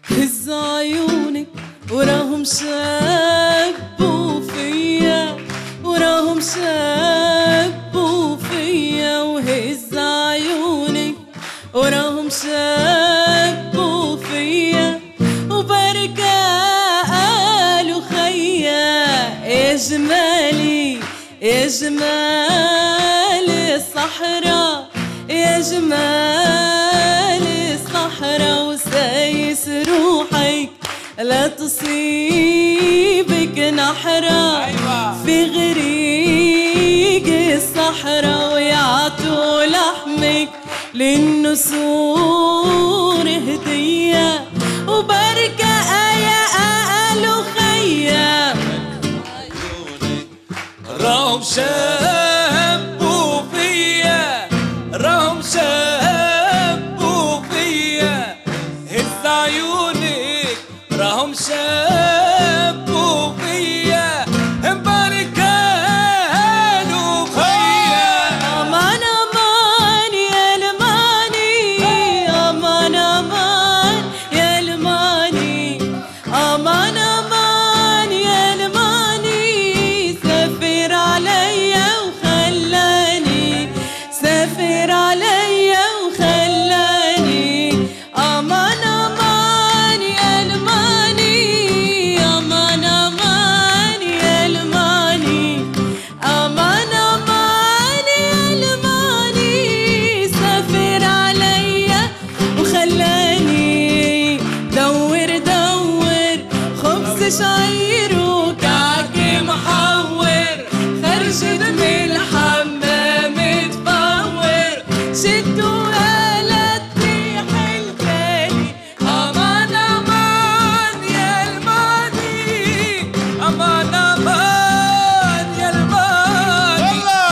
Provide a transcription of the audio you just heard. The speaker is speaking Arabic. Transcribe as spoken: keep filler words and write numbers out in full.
هز عيونك وراهم شبوا فيا، وراهم شبوا فيا، وهز عيونك وراهم شبوا فيا، وبركة قالوا خيا يا جمالي يا جمال الصحراء، يا جمال الصحراء، وسايس روحك لا تصيبك نحرة في غريق الصحراء، ويعطوا لحمك للنسور هدية، وبركة آية قالوا خيا راهم شبوا فيا، راهم شبوا فيا، هز عيونك راهم شبوا فيا، بركة قالوا خيا. أمان أمان يا الماني، أمان أمان يا الماني، أمان أمان يا الماني، سافر عليا وخلاني، سافر عليا وخلاني، أمان أمان يا الماني، أمان أمان يا الماني، أمان أمان يا الماني، سافر عليا وخلاني، دور دور خبز شعير وكعك محمر.